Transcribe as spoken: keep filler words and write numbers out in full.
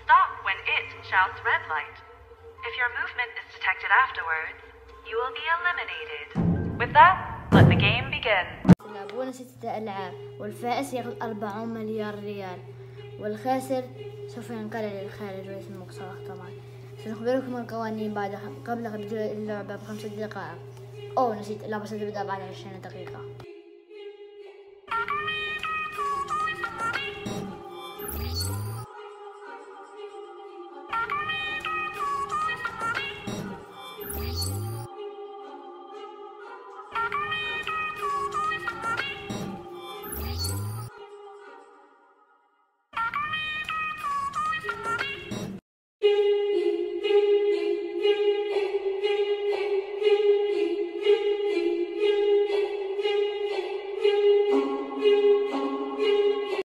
Stop when it shouts red light. If your movement is detected afterwards, you will be eliminated. With that, let the game begin. يلعبون ستة ألعاب والفائز يأخذ أربعون مليار ريال والخاسر سوف ينقل للخارج ويتم مقصرة طبعا. سنخبركم القوانين بعد قبل بدء اللعبة بخمسة دقائق. أو نسيت اللعبة ستبدأ بعد عشرين دقيقة.